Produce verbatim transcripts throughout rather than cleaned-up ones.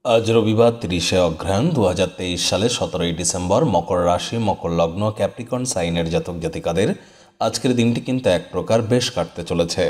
আজ রবিবার তিরিশে অগ্রহায়ণ দু হাজার তেইশ সালে সতেরোই ডিসেম্বর মকর রাশি মকর লগ্ন ক্যাপ্রিকন সাইনের জাতক জাতিকাদের আজকের দিনটি কিন্তু এক প্রকার বেশ কাটতে চলেছে।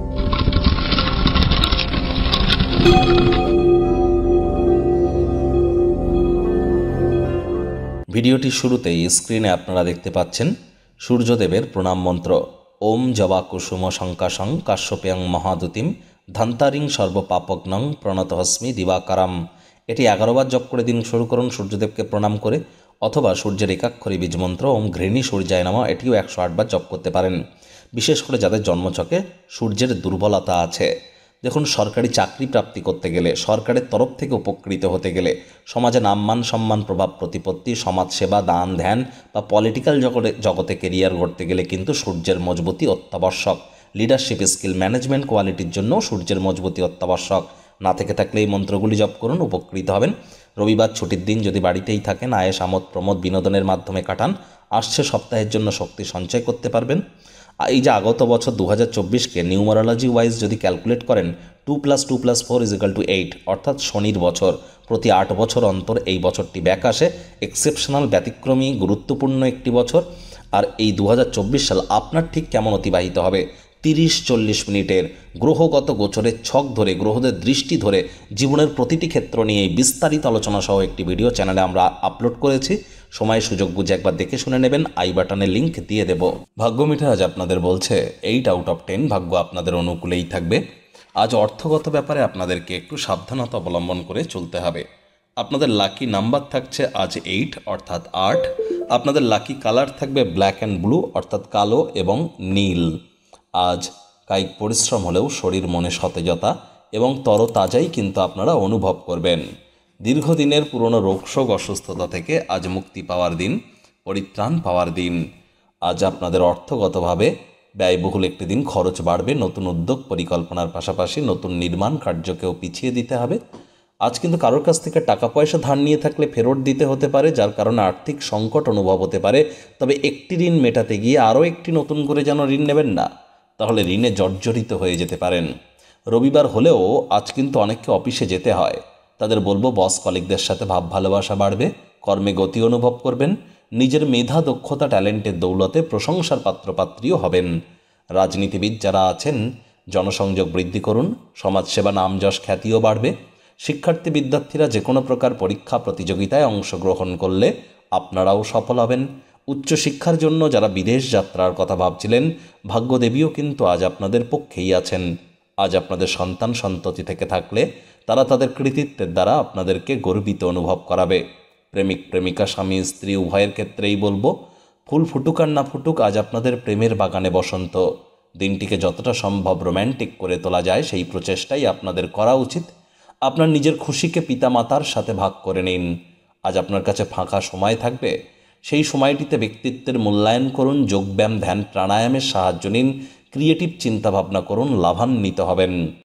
ভিডিওটি শুরুতেই স্ক্রিনে আপনারা দেখতে পাচ্ছেন সূর্যদেবের প্রণাম মন্ত্র ওম জবা কুসুম শঙ্কাশং কাশ্যপেয়ং মহাদুতিম ধান্তারিং সর্বপাপগ্নং প্রণতহস্মি দিবাকারাম। এটি এগারো বার জপ করে দিন শুরু করুন সূর্যদেবকে প্রণাম করে, অথবা সূর্যের একাক্ষরী বীজ মন্ত্র ওম ঘৃণী সূর্যায় নমঃ এটিও একশো আট বার জপ করতে পারেন। বিশেষ করে যাদের জন্মছকে সূর্যের দুর্বলতা আছে, দেখুন সরকারি চাকরি প্রাপ্তি করতে গেলে, সরকারের তরফ থেকে উপকৃত হতে গেলে, সমাজে নামমান সম্মান প্রভাব প্রতিপত্তি, সমাজসেবা, দান ধ্যান বা পলিটিক্যাল জগতে জগতে কেরিয়ার গড়তে গেলে কিন্তু সূর্যের মজবুতি অত্যাবশ্যক। লিডারশিপ স্কিল ম্যানেজমেন্ট কোয়ালিটির জন্য সূর্যের মজবুতি অত্যাবশ্যক। না থেকে থাকলে এই মন্ত্রগুলি জপ করুন, উপকৃত হবেন। রবিবার ছুটির দিন যদি বাড়িতেই থাকেন, আয়েস আমোদ প্রমোদ বিনোদনের মাধ্যমে কাটান, আসছে সপ্তাহের জন্য শক্তি সঞ্চয় করতে পারবেন। এই যে আগত বছর দু হাজার চব্বিশকে নিউমারোলজি ওয়াইজ যদি ক্যালকুলেট করেন, two plus two plus four is equal to eight, অর্থাৎ শনির বছর। প্রতি আট বছর অন্তর এই বছরটি ব্যাক আসে। এক্সেপশনাল, ব্যতিক্রমী, গুরুত্বপূর্ণ একটি বছর। আর এই দু হাজার চব্বিশ সাল আপনার ঠিক কেমন অতিবাহিত হবে, তিরিশ চল্লিশ মিনিটের গ্রহগত গোচরের ছক ধরে, গ্রহদের দৃষ্টি ধরে জীবনের প্রতিটি ক্ষেত্র নিয়ে বিস্তারিত আলোচনা সহ একটি ভিডিও চ্যানেলে আমরা আপলোড করেছি। সময় সুযোগ বুঝে একবার দেখে শুনে নেবেন, আই বাটনে লিঙ্ক দিয়ে দেব। ভাগ্য মিটার আজ আপনাদের বলছে এইট আউট অফ টেন, ভাগ্য আপনাদের অনুকূলেই থাকবে। আজ অর্থগত ব্যাপারে আপনাদেরকে একটু সাবধানতা অবলম্বন করে চলতে হবে। আপনাদের লাকি নাম্বার থাকছে আজ এইট অর্থাৎ আট। আপনাদের লাকি কালার থাকবে ব্ল্যাক অ্যান্ড ব্লু অর্থাৎ কালো এবং নীল। আজ কায়িক পরিশ্রম হলেও শরীর মনে সতেজতা এবং তরতাজাই কিন্তু আপনারা অনুভব করবেন। দীর্ঘদিনের পুরনো রোগশোক অসুস্থতা থেকে আজ মুক্তি পাওয়ার দিন, পরিত্রাণ পাওয়ার দিন। আজ আপনাদের অর্থগতভাবে ব্যয়বহুল একটি দিন, খরচ বাড়বে। নতুন উদ্যোগ পরিকল্পনার পাশাপাশি নতুন নির্মাণ কার্যকেও পিছিয়ে দিতে হবে। আজ কিন্তু কারোর কাছ থেকে টাকা পয়সা ধার নিয়ে থাকলে ফেরত দিতে হতে পারে, যার কারণে আর্থিক সংকট অনুভব হতে পারে। তবে একটি ঋণ মেটাতে গিয়ে আরও একটি নতুন করে যেন ঋণ নেবেন না, তাহলে ঋণে জর্জরিত হয়ে যেতে পারেন। রবিবার হলেও আজ কিন্তু অনেককে অফিসে যেতে হয়। তাদের বলবো বস কলিগদের সাথে ভাব ভালোবাসা বাড়বে, কর্মে গতি অনুভব করবেন। নিজের মেধা দক্ষতা ট্যালেন্টের দৌলতে প্রশংসার পাত্রপাত্রীও হবেন। রাজনীতিবিদ যারা আছেন, জনসংযোগ বৃদ্ধি করুন, সমাজসেবা নাম যশ খ্যাতিও বাড়বে। শিক্ষার্থী বিদ্যার্থীরা যে কোনো প্রকার পরীক্ষা প্রতিযোগিতায় অংশগ্রহণ করলে আপনারাও সফল হবেন। উচ্চশিক্ষার জন্য যারা বিদেশ যাত্রার কথা ভাবছিলেন, ভাগ্যদেবীও কিন্তু আজ আপনাদের পক্ষেই আছেন। আজ আপনাদের সন্তান সন্ততি থেকে থাকলে তারা তাদের কৃতিত্বের দ্বারা আপনাদেরকে গর্বিত অনুভব করাবে। প্রেমিক প্রেমিকা, স্বামী স্ত্রী উভয়ের ক্ষেত্রেই বলবো, ফুল ফুটুক আর না ফুটুক, আজ আপনাদের প্রেমের বাগানে বসন্ত। দিনটিকে যতটা সম্ভব রোম্যান্টিক করে তোলা যায় সেই প্রচেষ্টাই আপনাদের করা উচিত। আপনার নিজের খুশিকে পিতামাতার সাথে ভাগ করে নিন। আজ আপনার কাছে ফাঁকা সময় থাকবে, সেই সময়টিতে ব্যক্তিত্বের মূল্যায়ন করুন, যোগব্যায়াম ধ্যান প্রাণায়ামের সাহায্য নিন, ক্রিয়েটিভ চিন্তাভাবনা করুন, লাভান্বিত হবেন।